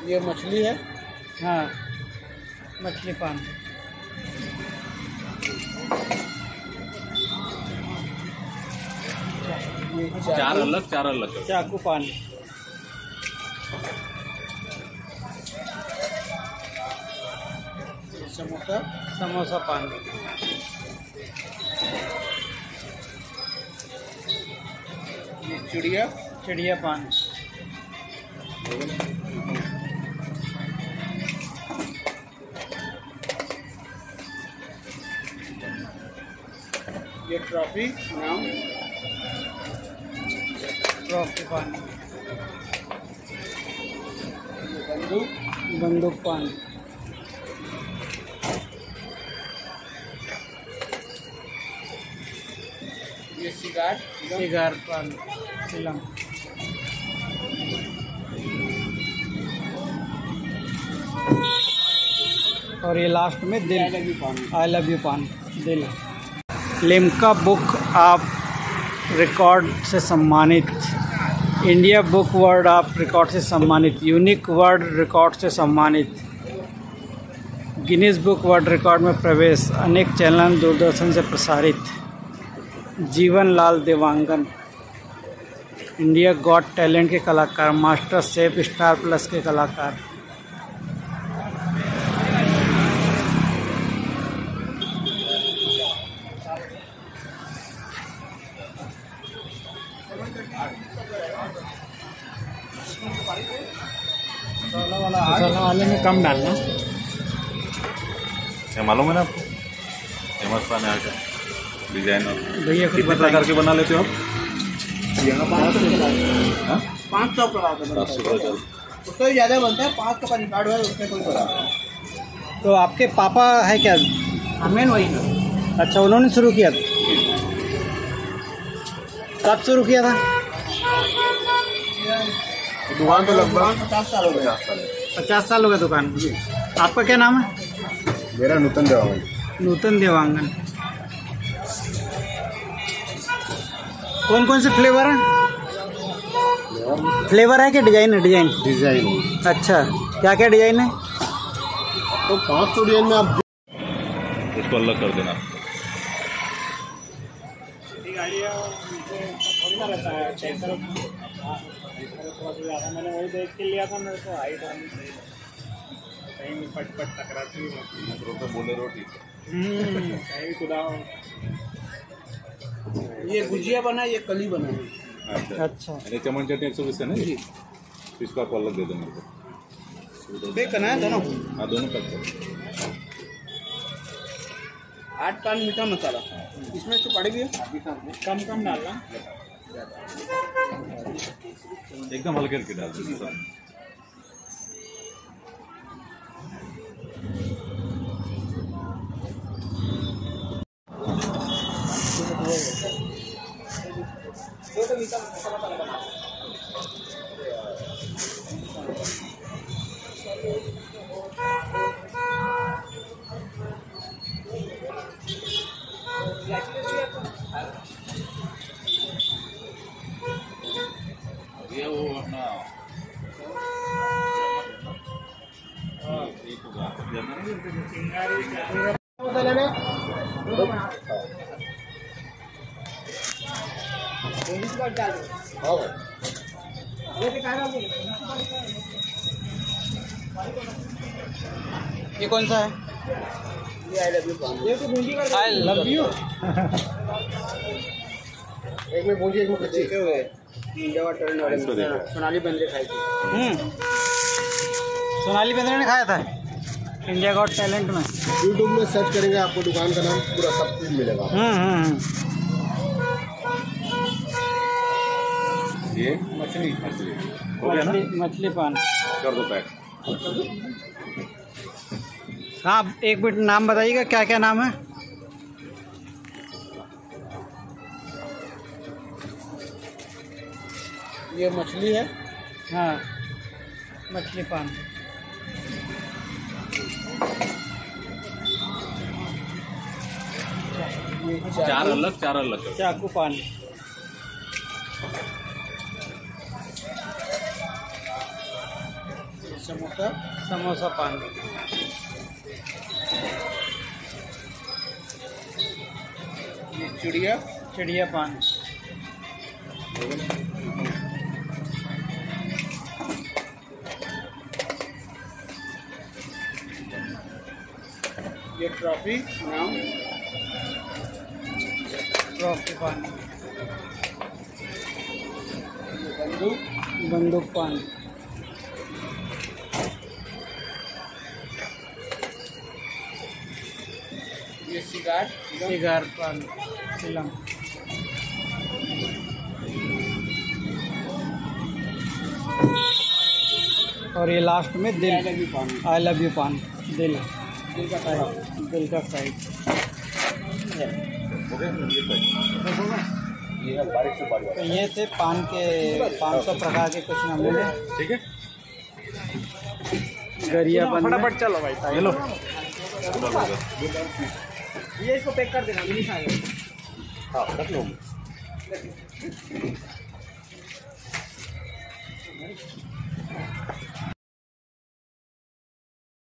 ये मछली है। हाँ, मछली पान। चार अलग चाकू पान। समोसा पान। ये चिड़िया पान। ये ट्रॉफी नाम ट्रॉफी पान। बंदूक पान। ये सिगार पान। चिलम। और ये लास्ट में दिल। आई लव यू पान। दिल। लिम्का बुक ऑफ रिकॉर्ड से सम्मानित, India book world of record से सम्मानित, यूनिक वर्ल्ड रिकॉर्ड से सम्मानित, गिनीज बुक वर्ल्ड रिकॉर्ड में प्रवेश, अनेक चैनल दूरदर्शन से प्रसारित, Jeevan Lal Dewangan, India got talent के कलाकार, मास्टर शेफ, स्टार प्लस के कलाकार। मसाला वाले में कम डालना। क्या मालूम है ना आपको? फेमस पान है का डिजाइन और भैया कितने प्रकार के बना लेते हो आप? यहाँ 500 उससे भी ज़्यादा बनता है। 5 का रिकॉर्ड है, उसमें कोई बड़ा। तो आपके पापा है क्या? मेन वही है। अच्छा, उन्होंने शुरू किया था। कब शुरू किया था? दुकान तो लगभग 50 साल हो गया। 50 साल हो गए दुकान। आपका क्या नाम है? मेरा नूतन देवांगन। नूतन देवांगन। कौन कौन से फ्लेवर हैं? फ्लेवर है कि डिजाइन है? डिजाइन। अच्छा, क्या क्या डिजाइन है? तो 500 डिजाइन में आप इसको अलग कर देना। मैंने वही देख के लिया था, मेरे को हाइट आनी चाहिए, कहीं भी पट टकराती है। बोले रोटी कहीं भी खुदा हो। ये गुजिया बना, ये कली बना है। अच्छा, चमन चटनी 120 है ना जी? इसको आप अलग दे दो मेरे को। पे करना है दोनों। हाँ, दोनों पैक करो। 8 पान मीठा मसाला इसमें से पड़ेगी। कम कम डालना। एकदम हल्के हल्के डाल दीजिए सब। ये वो अपना ये कौन सा है? ये आई love you paan. I love you. एक में भूंजी, एक में कच्ची हुए। सोनाली बेंद्रे खाई थी। सोनाली बेंद्रे ने खाया था इंडिया गॉट टैलेंट में। यूट्यूब में सर्च करेंगे, आपको दुकान का नाम पूरा सब कुछ मिलेगा। ये मछली हो गया ना? मछली पान कर दो पैक। हाँ, एक मिनट नाम बताइएगा, क्या क्या नाम है? ये मछली है। हाँ, मछली पान। चार अलग चाकू पान। समोसा, समोसा पान, ये चिड़िया, चिड़िया पान, ये ट्रॉफी नाम, ट्रॉफी पान, ये बंदूक, बंदूक पान, ये सिगार, सिगार पान, चिलम, और ये लास्ट में दिल, आई love you paan, I love you पान, दिल, दिल का फ्राई। दिल का साइड। तो ये थे पान के 500 प्रकार के कुछ नमूने। ठीक है, गरिया बन फटाफट चलो भाई, चलो ये इसको पैक कर देना, मिनी खाएगा। हाँ रख लो।